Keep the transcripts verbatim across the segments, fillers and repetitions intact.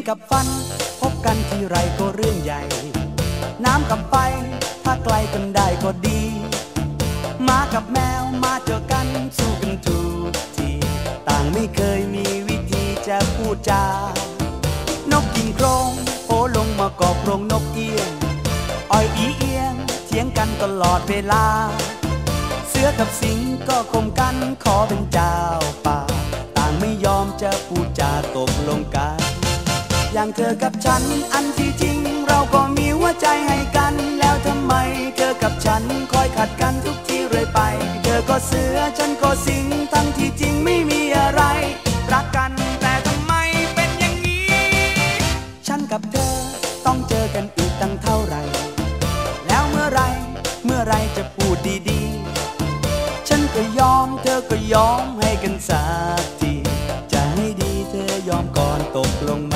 กับฟันพบกันทีไรก็เรื่องใหญ่น้ำกับไฟถ้าไกลกันได้ก็ดีหมากับแมวมาเจอกันสู้กันทุกทีต่างไม่เคยมีวิธีจะพูดจานกกินโครงโผล่ลงมาเกาะโครงนกเอี้ยงอ้อยอีเอียงเถียงกันตลอดเวลาเสือกับสิงก็คมกันขอเป็นเจ้าป่าต่างไม่ยอมจะพูดจาตกลงกันอย่างเธอกับฉันอันที่จริงเราก็มีหัวใจให้กันแล้วทำไมเธอกับฉันคอยขัดกันทุกทีเรื่อยไปเธอก็เสือฉันก็สิงทั้งที่จริงไม่มีอะไรรักกันแต่ทำไมเป็นอย่างนี้ฉันกับเธอต้องเจอกันอีกตั้งเท่าไหร่แล้วเมื่อไรเมื่อไรจะพูดดีๆฉันก็ยอมเธอก็ยอมให้กันสักทีจะให้ดีเธอยอมก่อนตกลงไหม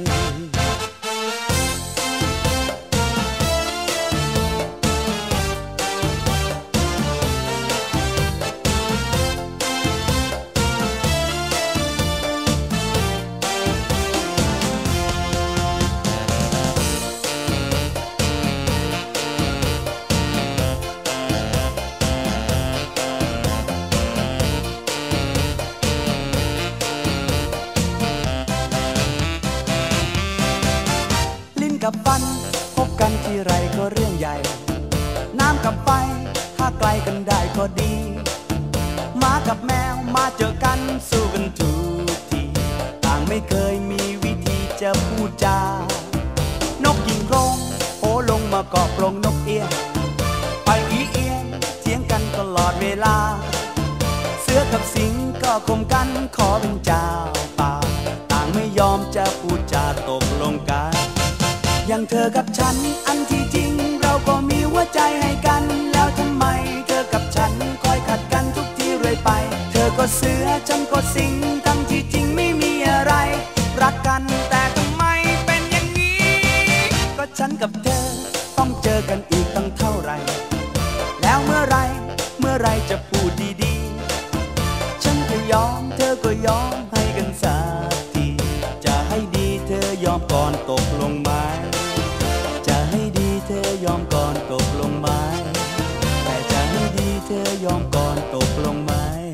กับฟันพบกันทีไรก็เรื่องใหญ่น้ำกับไฟถ้าไกลกันได้ก็ดีหมากับแมวมาเจอกันสู้กันทุกทีต่างไม่เคยมีวิธีจะพูดจานกยิงโครงโผล่ลงมาเกาะโครงนกเอี้ยงไปอีเอียงเถียงกันตลอดเวลาเสือกับสิงก็คมกันขอเป็นเจ้าป่าต่างไม่ยอมจะพูดจาตกลงกันอย่างเธอกับฉันอันที่จริงเราก็มีหัวใจให้กันแล้วทำไมเธอกับฉันคอยขัดกันทุกทีเรื่อยไปเธอก็เสือฉันก็สิงทั้งที่จริงไม่มีอะไรรักกันแต่ทำไมเป็นอย่างนี้ก็ฉันกับเธอต้องเจอกันอีกตั้งเท่าไหร่แล้วเมื่อไรเมื่อไรจะพูดดีๆฉันก็ยอมเธอก็ยอมให้กันสักทีจะให้ดีเธอยอมก่อนตกลงไหมจะให้ดีเธอยอมก่อนตกลงไหมแต่จะให้ดีเธอยอมก่อนตกลงไหม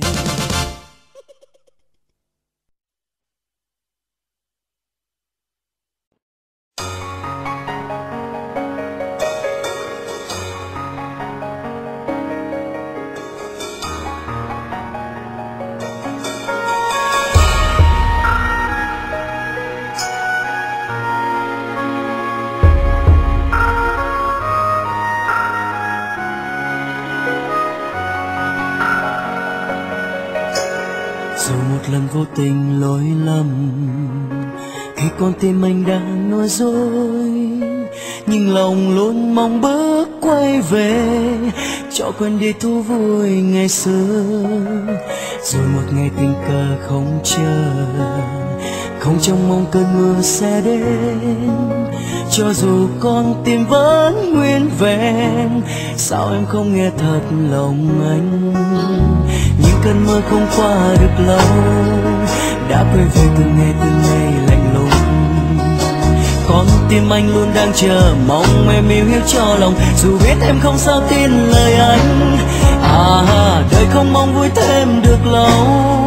Dù một lần vô tình lỗi lầm khi con tim anh đang nói dối, nhưng lòng luôn mong bước quay về cho quên đi thú vui ngày xưa. Rồi một ngày tình cờ không chờ, không trông mong cơn mưa sẽ đến, cho dù con tim vẫn nguyên vẹn. Sao em không nghe thật lòng anh? Những cơn mơ không qua được lâu đã quay về từng ngày từng ngày lạnh lùng. Con tim anh luôn đang chờ mong em yêu hiếu cho lòng, dù biết em không sao tin lời anh. À, đời không mong vui thêm được lâu,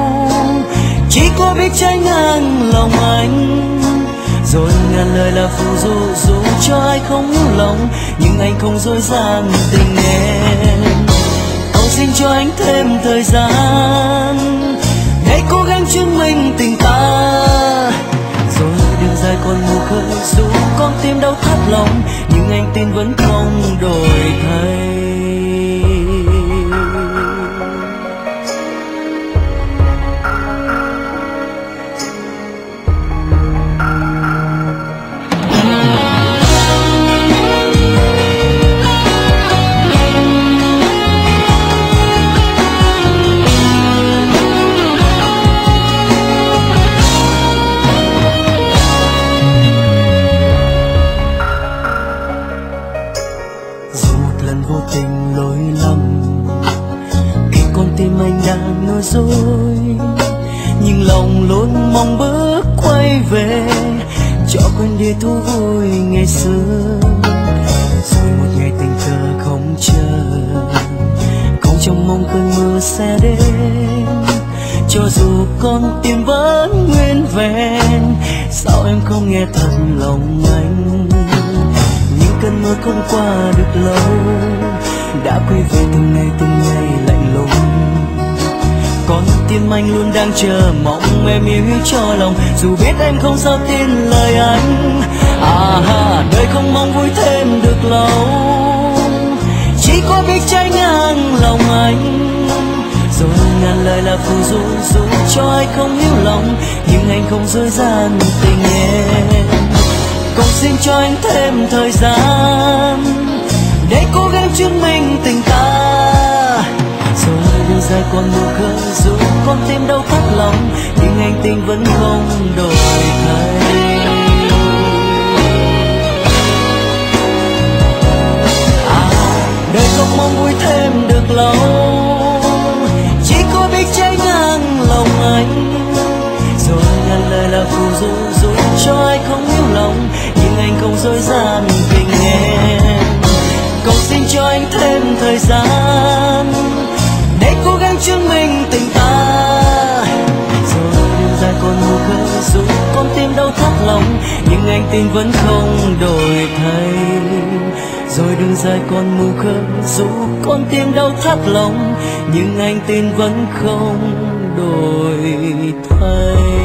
chỉ có biết trái ngang lòng anh. Rồi ngàn lời là phù du dù cho ai không lòng, nhưng anh không dối gian tình em. Cầu xin cho anh thêm thời gian để cố gắng chứng minh tình ta. Rồi đường dài còn mù khơi, dù con tim đau thắt lòng, nhưng anh tin vẫn không đổi thay. Dối, nhưng lòng luôn mong bước quay về cho quên đi thú vui ngày xưa. Rồi một ngày tình cờ không chờ, không trông mong cơn mưa sẽ đến. Cho dù con tim vẫn nguyên vẹn, sao em không nghe thật lòng anh? Những cơn mưa không qua được lâu, đã quay về từng ngày từng ngày lạnh lùng. Con tim anh luôn đang chờ mong em yêu cho lòng, dù biết em không sao tin lời anh. À ha, đời không mong vui thêm được lâu, chỉ có biết trái ngang lòng anh. Rồi ngàn lời là phù du dù cho ai không hiểu lòng, nhưng anh không dối gian tình em. Cầu xin cho anh thêm thời gian để cố gắng chứng minh tình ta. Rồi đưa ra con mùa khơi dù con tim đau thắt lòng, nhưng anh tin vẫn không đổi thay. À, đời không mong vui thêm được lâu, chỉ có biết trái ngang lòng anh. Rồi ngàn lời là phù du dù cho ai không hiểu lòng, nhưng anh không dối gian tình em. Cầu xin cho anh thêm thời gian để cố gắng chứng minh tình ta. Rồi đêm dài còn mùa khơi dù con tim đau thắt lòng, nhưng anh tin vẫn không đổi thay. Rồi đường dài còn mù khơi dù con tim đau thắt lòng, nhưng anh tin vẫn không đổi thay.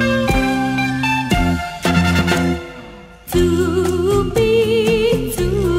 To be, to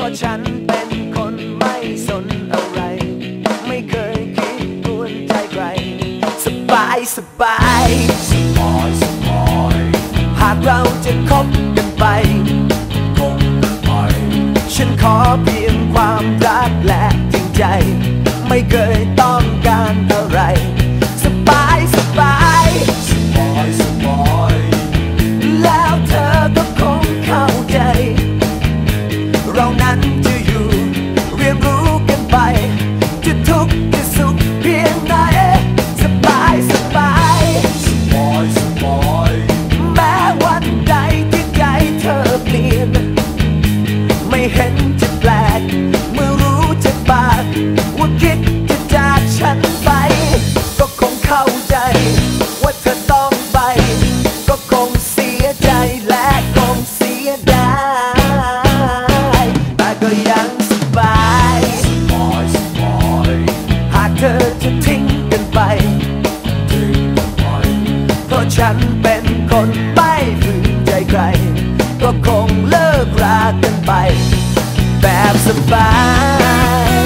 ะฉันเป็นคนไม่สนอะไรไม่เคยคิดกวนใจใครสบายสบายสบายสบายหากเราจะคบกันไปคบกันไปฉันขอเพียงความรักและจริงใจไม่เคยต้องการอะไรสบายสบายสบายสบายแล้วเธอก็คงเข้าใจเรานั้นจะอยู่เรียนรู้กันไปจะทุกข์จะสุขเพียงไหนสบายสบายสบายสบายแม้วันใดที่ใจเธอเปลี่ยนไม่เห็นจะแปลกเมื่อรู้จากปากว่าคิดจะจากฉันไปก็คงเข้าใจว่าเธอต้องไปก็คงเสียใจและคงเสียดายแต่ก็ยังสบายสบายสบายหากเธอจะทิ้งกันไปทิ้งกันไปเพราะฉันเป็นคนไม่ฝืนใจใครก็คงเลิกรากันไปแบบสบาย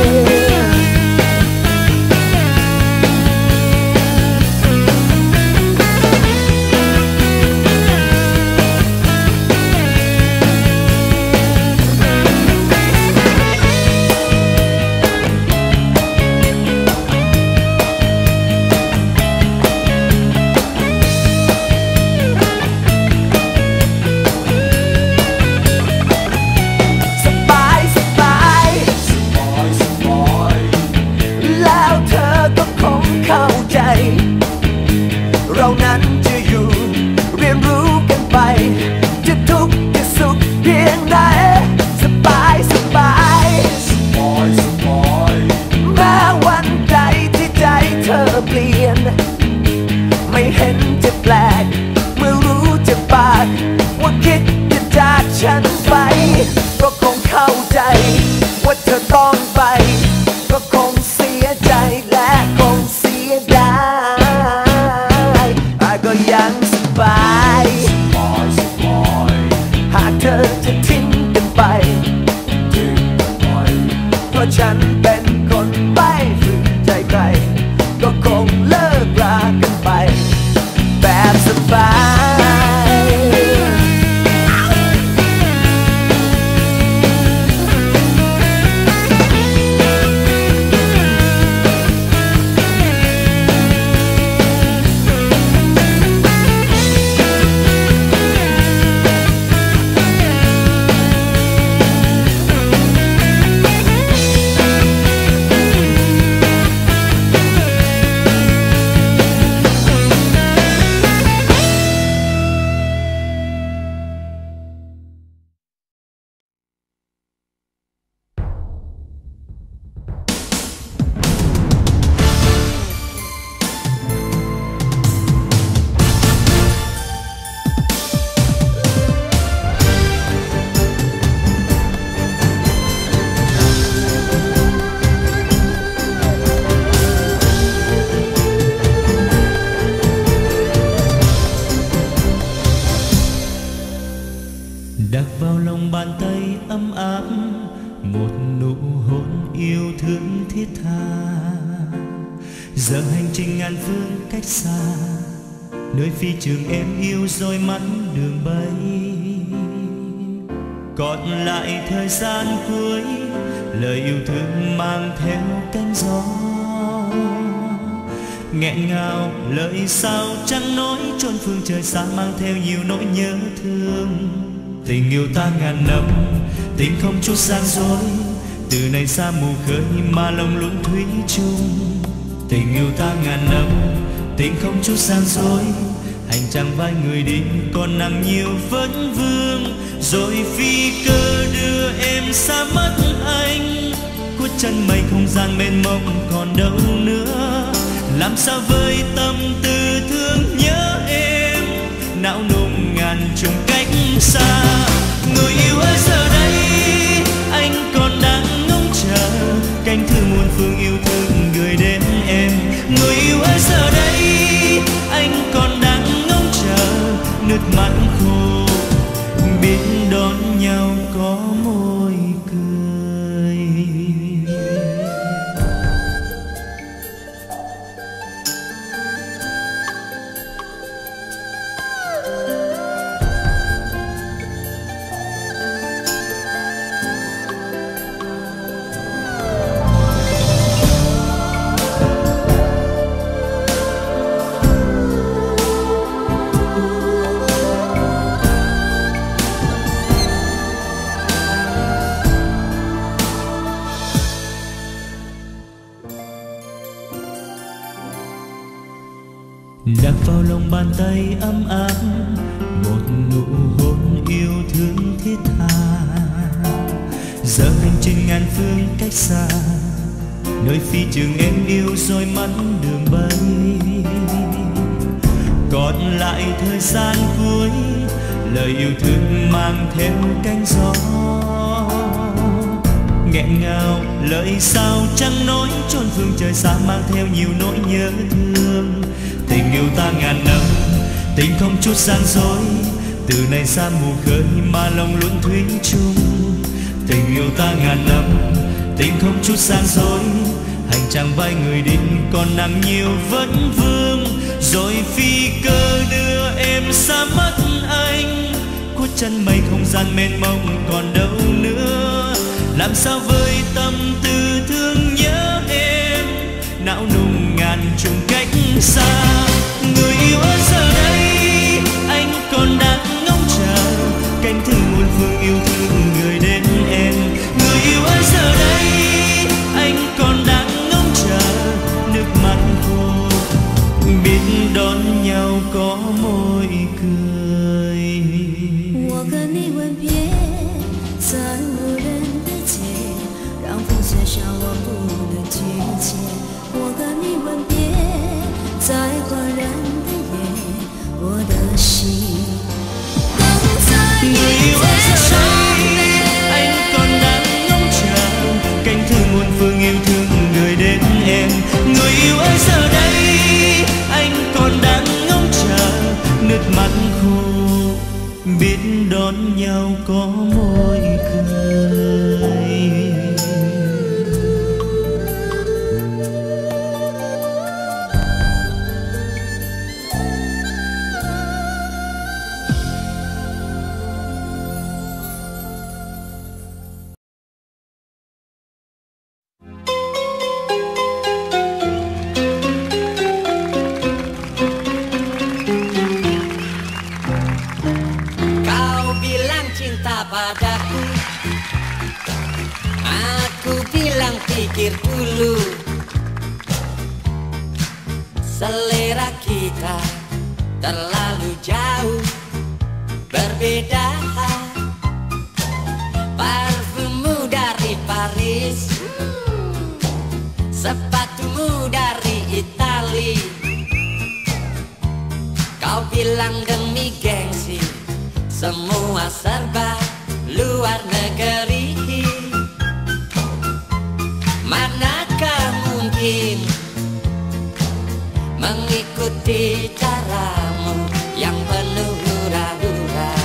เข้าใจเรานั้นจะอยู่เรียนรู้กันไปจะทุกข์จะสุขเพียงไหนสบายสบายสบายสบายแม้วันใดที่ใจเธอเปลี่ยนไม่เห็นจะแปลกเมื่อรู้จากปากว่าคิดจะจากฉันไปก็คงเข้าใจว่าเธอต้องไปก็คงเสียใจและคงเสียดายแต่ก็ยังสบายสบายสบายหากเธอจะทิ้งกันไปทิ้งกันไปเพราะฉันเป็นคนไม่ฝืนใจใครก็คงเลิกรากันไปแบบสบาย đặt vào lòng bàn tay ấm áp một nụ hôn yêu thương thiết tha giờ hành trình ngàn phương cách xa nơi phi trường em yêu rồi mắt đường bay còn lại thời gian cuối lời yêu thương mang theo cánh gió nghẹn ngào lời sao chẳng nói chốn phương trời xa mang theo nhiều nỗi nhớ thương. Tình yêu ta ngàn năm, tình không chút gian dối, từ nay xa mù khơi mà lòng luôn thủy chung. Tình yêu ta ngàn năm, tình không chút gian dối, hành trang vai người đi còn nặng nhiều vấn vương, rồi phi cơ đưa em xa mất anh. Khuất chân mây không gian mênh mông còn đâu nữa, làm sao với tâm tư thương nhớ em, não nùng ngàn trùng cách xa. Người yêu ơi giờ đây anh còn đang ngóng chờ cánh thư muôn phương yêu thương gửi đến em. Người yêu ơi giờ đây anh còn đang ngóng chờ nước mắt khô biết đón nhau có môi cười. lạc vào lòng bàn tay ấm áp, một nụ hôn yêu thương thiết tha. Giờ hành trình ngàn phương cách xa, nơi phi trường em yêu rồi mất đường bay. Còn lại thời gian cuối, lời yêu thương mang theo cánh gió. Nghẹn ngào lời sao chẳng nói, chốn phương trời xa mang theo nhiều nỗi nhớ thương. Tình yêu ta ngàn năm, tình không chút gian dối, từ nay xa mù khơi mà lòng luôn thủy chung. Tình yêu ta ngàn năm, tình không chút gian dối, hành trang vai người đi còn nặng nhiều vẫn vương. Rồi phi cơ đưa em xa mất anh, khuất chân mây không gian mênh mông còn đâu nữa. Làm sao với tâm tư thương nhớ em, não nùng ngàn trùng cách xa. Người yêu ở giờ đây anh còn đang ngóng chờ, cánh thư muôn phương yêu thương người đến em. Người yêu ở giờ đây anh còn đang ngóng chờ, nước mắt khô biết đón nhau có môi cười. 我跟你吻别在无人的街，让风雪笑我不能拒绝。我跟你吻别在哗然的夜，我的心等在你肩上。 Anh còn đang ngóng chờ, cánh thư muôn phương yêu thương người đến em. Người yêu ơi giờ đây anh còn đang ngóng chờ, nước mắt khô biết đón nhau có môi cười. Padaku, aku bilang pikir dulu. Selera kita terlalu jauh berbeda. Parfummu dari Paris, sepatumu dari Itali. Kau bilang demi gengsi, semua serba luar negeri. Manakah mungkin mengikuti caramu yang penuh hura-hura.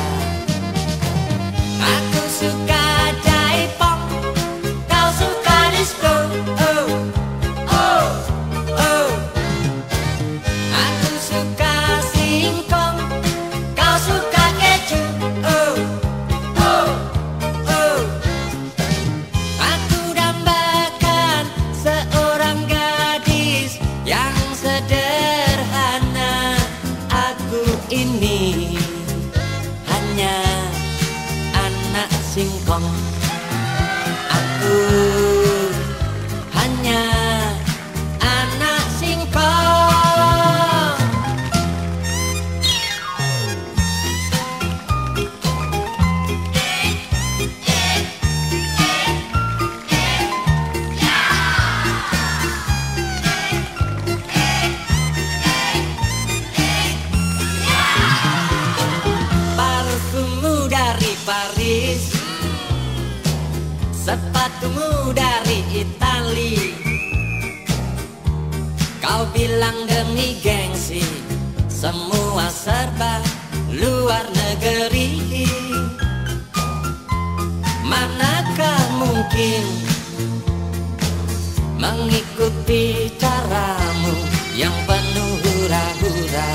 Aku suka jaipong, kau suka disco. Oh, oh, oh. Aku suka singkong, kau suka keju. Oh, oh, oh. Aku dambakan seorang gadis yang sederhana. Aku ini hanya anak singkong. Aku hanya anak singkong. Parfummu dari Paris, sepatumu dari Itali. Kau bilang demi gengsi, semua serba luar negeri. Manakah mungkin mengikuti caramu yang penuh hura-hura.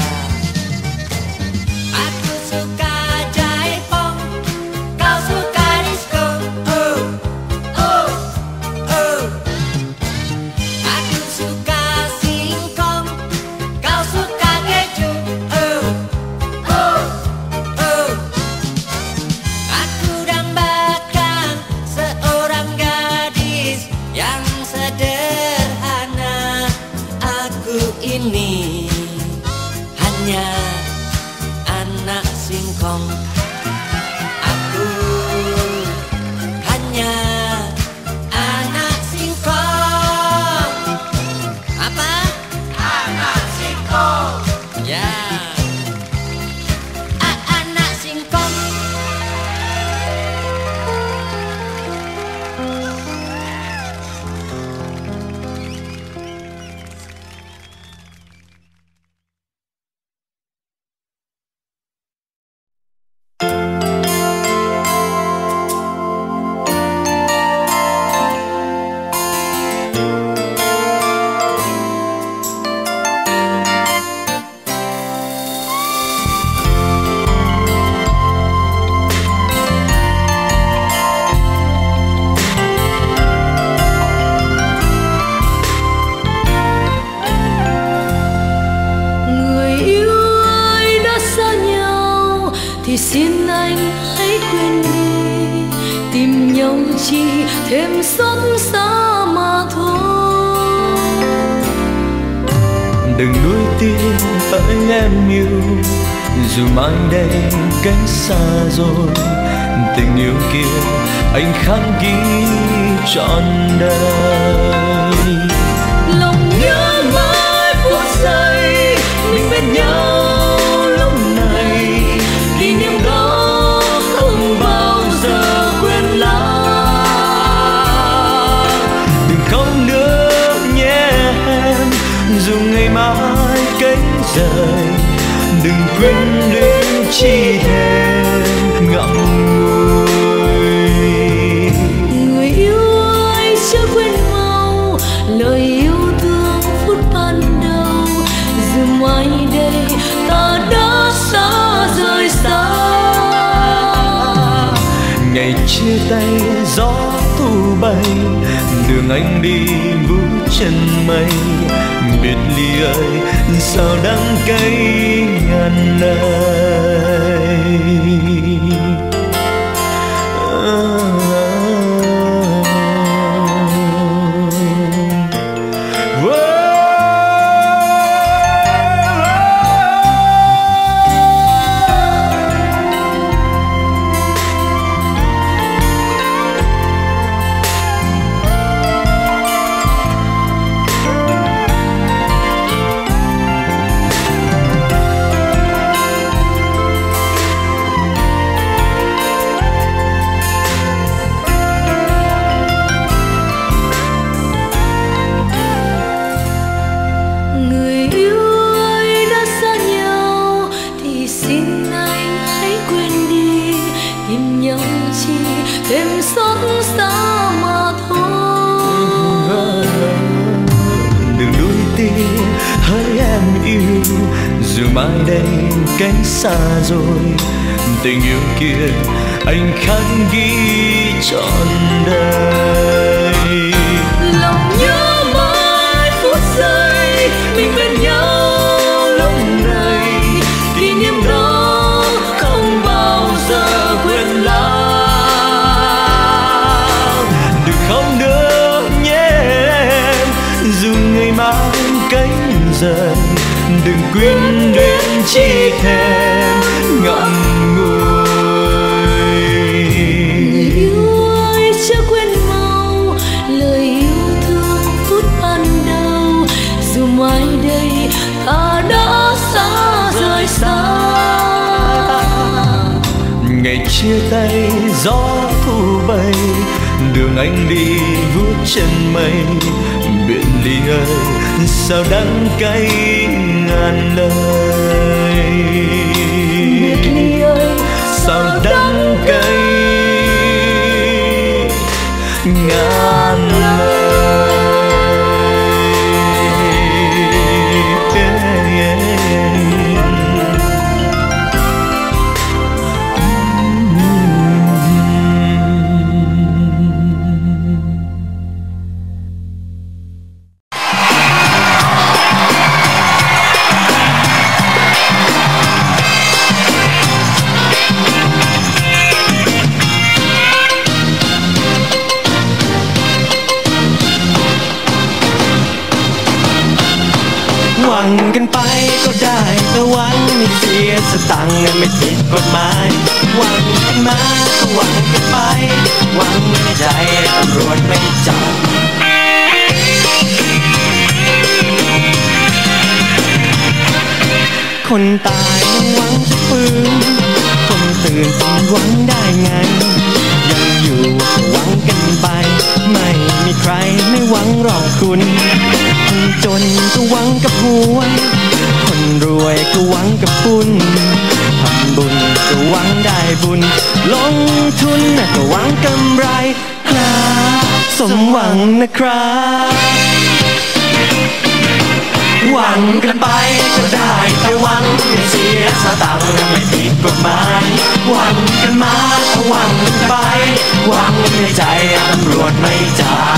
Aku suka jaipong, kau suka disco. Oh, oh, oh. Aku suka singkong, kau suka keju. Oh, oh, oh. Aku dambakan seorang gadis yang sederhana. Aku ini thêm xót xa mà thôi. Đừng nuối tiếc hỡi em yêu, dù mai đây cánh xa rồi, tình yêu kia anh khắc ghi trọn đời. Lòng nhớ mãi phút giây mình bên nhau lúc này, kỷ niệm đó không bao giờ quên lãng. Đừng khóc nữa nhé em, dù ngày mai cánh rời, đừng quên luyến chi thèm ngậm ngùi. Người yêu ơi chưa quên mau lời yêu thương phút ban đầu, dù mai đây ta đã xa rời xa. Ngày chia tay gió thu bay, đường anh đi bước chân mây, biệt ly ơi sao đắng cay ngàn lời. Dù mai đây cánh xa rồi, tình yêu kia anh khắc ghi trọn đời. Lòng nhớ mãi phút giây mình bên nhau lúc này, kỷ niệm đó không bao giờ quên lãng. Đừng khóc nữa nhé em, dù ngày mai cánh rời, đừng quên đến chi thèm ngậm ngùi. Người yêu ơi chưa quên mau lời yêu thương phút ban đầu, dù mai đây ta đã xa rời xa. Ngày chia tay gió thu bay, đường anh đi vuốt chân mây, biệt ly ơi sao đắng cay ngàn lời. Biệt ly ơi sao đắng cay ngàn lời. หวังกันไปก็ได้แต่หวังไม่เสียสตังค์ไม่ผิดกฎหมายหวังกันมาก็หวังกันไปหวังในใจตำรวจไม่จับคนตายยังหวังจะฟื้นคนตื่นจะหวังได้ไงยังอยู่ก็หวังกันไปไม่มีใครไม่หวังหรอกคุณคนจนก็หวังกับหวยคนรวยก็หวังกับบุญทำบุญก็หวังได้บุญลงทุนก็หวังกำไรครับสมหวังนะครับหวังกันไปก็ได้แต่หวังไม่เสียสตังค์ไม่ผิดกฎหมายหวังกันมาก็หวังกันไปหวังในใจตำรวจไม่จับ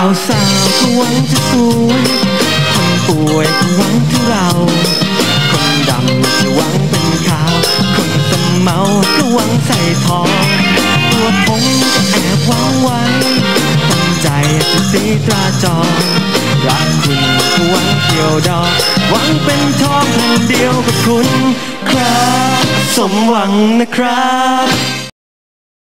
สาวๆก็หวังจะสวยคนป่วยก็หวังถึงเราคนดำที่หวังเป็นขาวคนสมเมาก็หวังใส่ทองตัวผมก็แอบหวังไว้ตั้งใจจะตีตราจองรักคุณก็หวังเกี่ยวดอกหวังเป็นทองแผ่นเดียวกับคุณครับสมหวังนะครับ